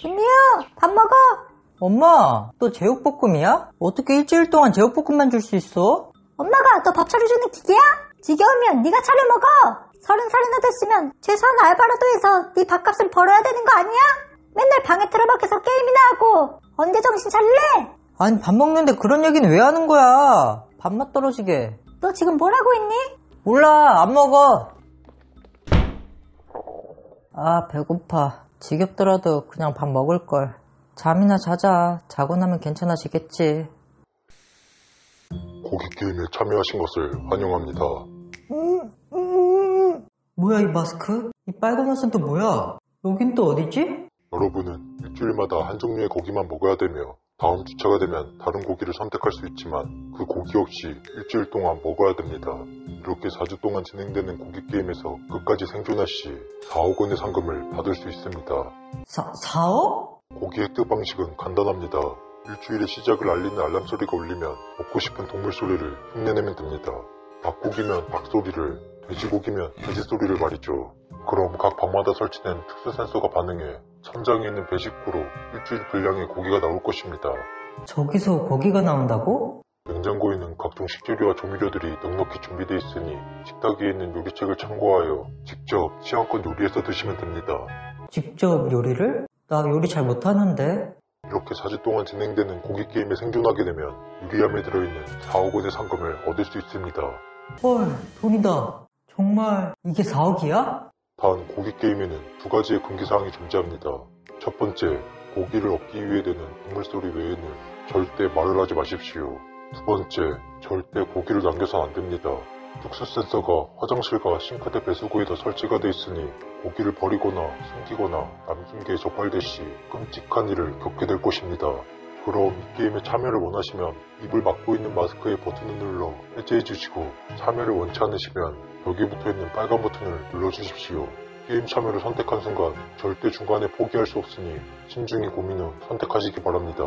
김미유, 밥 먹어. 엄마, 너 제육볶음이야? 어떻게 일주일 동안 제육볶음만 줄 수 있어? 엄마가 너 밥 차려주는 기계야? 지겨우면 네가 차려 먹어. 30살이나 됐으면 최소한 알바라도 해서 네 밥값을 벌어야 되는 거 아니야? 맨날 방에 틀어박혀서 게임이나 하고 언제 정신 차릴래? 아니, 밥 먹는데 그런 얘기는 왜 하는 거야? 밥맛 떨어지게. 너 지금 뭐라고 했니? 몰라, 안 먹어. 아, 배고파. 지겹더라도 그냥 밥 먹을걸. 잠이나 자자. 자고 나면 괜찮아지겠지. 고기 게임에 참여하신 것을 환영합니다. 뭐야, 이 마스크? 이 빨간 옷은 또 뭐야? 여긴 또 어디지? 여러분은 일주일마다 한 종류의 고기만 먹어야 되며 다음 주차가 되면 다른 고기를 선택할 수 있지만 그 고기 없이 일주일 동안 먹어야 됩니다. 이렇게 4주 동안 진행되는 고기 게임에서 끝까지 생존할 시 4억 원의 상금을 받을 수 있습니다. 4억? 고기 획득 방식은 간단합니다. 일주일의 시작을 알리는 알람 소리가 울리면 먹고 싶은 동물 소리를 흉내내면 됩니다. 닭고기면 닭 소리를, 돼지고기면 돼지 소리를 말이죠. 그럼 각 방마다 설치된 특수 센서가 반응해 천장에 있는 배식구로 일주일 분량의 고기가 나올 것입니다. 저기서 고기가 나온다고? 냉장고에는 각종 식재료와 조미료들이 넉넉히 준비되어 있으니 식탁 위에 있는 요리책을 참고하여 직접 취향껏 요리해서 드시면 됩니다. 직접 요리를? 나 요리 잘 못하는데. 이렇게 4주 동안 진행되는 고기 게임에 생존하게 되면 유리함에 들어있는 4억 원의 상금을 얻을 수 있습니다. 헐, 돈이다. 정말 이게 4억이야? 단 고기 게임에는 두 가지의 금기사항이 존재합니다. 첫 번째, 고기를 얻기 위해 되는 동물 소리 외에는 절대 말을 하지 마십시오. 두 번째, 절대 고기를 남겨서는 안 됩니다. 특수 센서가 화장실과 싱크대 배수구에도 설치가 돼 있으니 고기를 버리거나 숨기거나 남긴 게 적발될 시 끔찍한 일을 겪게 될 것입니다. 그럼 이 게임에 참여를 원하시면 입을 막고 있는 마스크의 버튼을 눌러 해제해주시고, 참여를 원치 않으시면 벽에 붙어있는 빨간 버튼을 눌러주십시오. 게임 참여를 선택한 순간 절대 중간에 포기할 수 없으니 신중히 고민 후 선택하시기 바랍니다.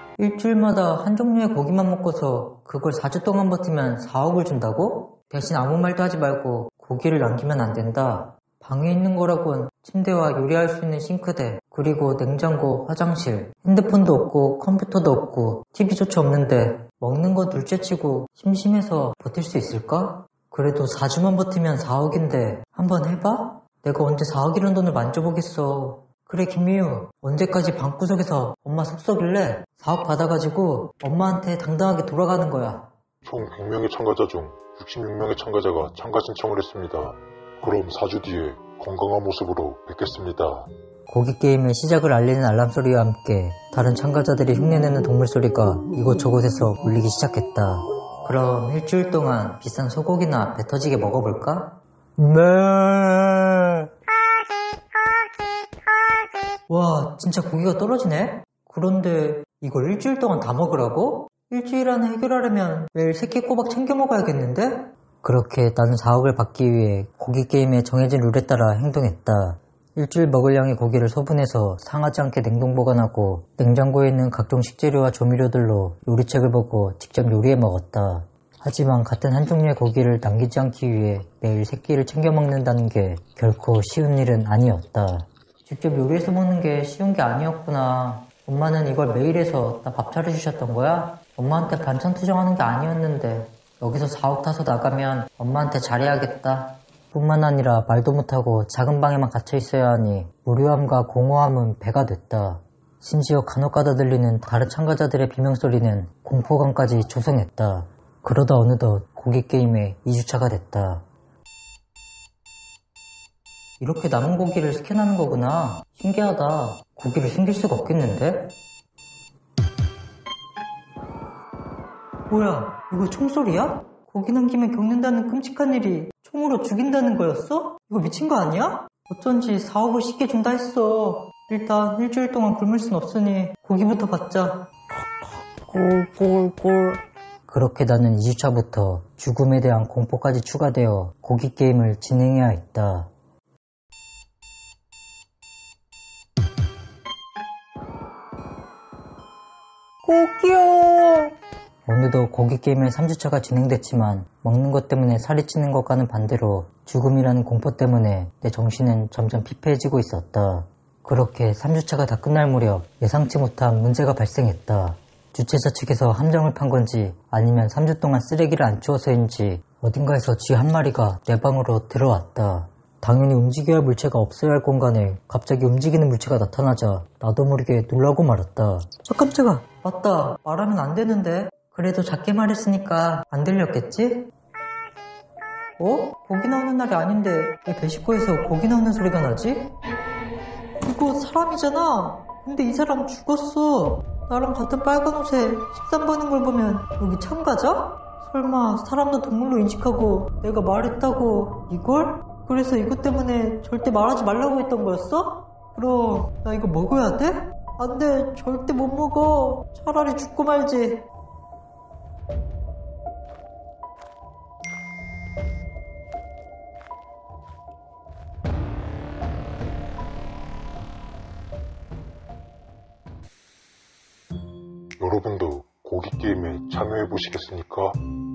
일주일마다 한 종류의 고기만 먹고서 그걸 4주 동안 버티면 4억을 준다고? 대신 아무 말도 하지 말고 고기를 남기면 안 된다. 방에 있는 거라곤 침대와 요리할 수 있는 싱크대, 그리고 냉장고, 화장실, 핸드폰도 없고 컴퓨터도 없고 TV조차 없는데 먹는 건 둘째치고 심심해서 버틸 수 있을까? 그래도 4주만 버티면 4억인데 한번 해봐? 내가 언제 4억이라는 돈을 만져보겠어. 그래, 김미유, 언제까지 방구석에서 엄마 속썩일래? 4억 받아가지고 엄마한테 당당하게 돌아가는 거야. 총 100명의 참가자 중 66명의 참가자가 참가 신청을 했습니다. 그럼 4주 뒤에 건강한 모습으로 뵙겠습니다. 고기 게임의 시작을 알리는 알람 소리와 함께 다른 참가자들이 흉내내는 동물 소리가 이곳저곳에서 울리기 시작했다. 그럼 일주일 동안 비싼 소고기나 배 터지게 먹어볼까? 네. 와, 진짜 고기가 떨어지네? 그런데 이걸 일주일 동안 다 먹으라고? 일주일 안에 해결하려면 매일 3끼 꼬박 챙겨 먹어야겠는데? 그렇게 나는 4억을 받기 위해 고기 게임에 정해진 룰에 따라 행동했다. 일주일 먹을 양의 고기를 소분해서 상하지 않게 냉동 보관하고 냉장고에 있는 각종 식재료와 조미료들로 요리책을 보고 직접 요리해 먹었다. 하지만 같은 한 종류의 고기를 남기지 않기 위해 매일 3끼를 챙겨 먹는다는 게 결코 쉬운 일은 아니었다. 직접 요리해서 먹는 게 쉬운 게 아니었구나. 엄마는 이걸 매일 해서 나 밥 차려주셨던 거야? 엄마한테 반찬 투정하는 게 아니었는데 여기서 4억 타서 나가면 엄마한테 잘해야겠다. 뿐만 아니라 말도 못하고 작은 방에만 갇혀 있어야 하니 무료함과 공허함은 배가 됐다. 심지어 간혹가다 들리는 다른 참가자들의 비명소리는 공포감까지 조성했다. 그러다 어느덧 고기 게임에 2주차가 됐다. 이렇게 남은 고기를 스캔하는 거구나. 신기하다. 고기를 숨길 수가 없겠는데? 뭐야, 이거 총소리야? 고기 남기면 겪는다는 끔찍한 일이 총으로 죽인다는 거였어? 이거 미친 거 아니야? 어쩐지 4억을 쉽게 준다 했어. 일단 일주일 동안 굶을 순 없으니 고기부터 받자. 꿀꿀꿀. 그렇게 나는 2주차부터 죽음에 대한 공포까지 추가되어 고기 게임을 진행해야 했다. 고기요. 어느덧 고기 게임의 3주차가 진행됐지만 먹는 것 때문에 살이 찌는 것과는 반대로 죽음이라는 공포 때문에 내 정신은 점점 피폐해지고 있었다. 그렇게 3주차가 다 끝날 무렵 예상치 못한 문제가 발생했다. 주최자 측에서 함정을 판 건지 아니면 3주 동안 쓰레기를 안 치워서인지 어딘가에서 쥐 한 마리가 내 방으로 들어왔다. 당연히 움직여야 할 물체가 없어야 할 공간에 갑자기 움직이는 물체가 나타나자 나도 모르게 놀라고 말았다. 아 깜짝아. 맞다. 말하면 안 되는데. 그래도 작게 말했으니까 안 들렸겠지? 어? 고기 나오는 날이 아닌데 왜 배식구에서 고기 나오는 소리가 나지? 이거 사람이잖아. 근데 이 사람 죽었어. 나랑 같은 빨간 옷에 13번인 걸 보면 여기 참가자? 설마 사람도 동물로 인식하고 내가 말했다고 이걸? 그래서 이것 때문에 절대 말하지 말라고 했던 거였어? 그럼 나 이거 먹어야 돼? 안 돼. 절대 못 먹어. 차라리 죽고 말지. 여러분도 고기 게임에 참여해 보시겠습니까?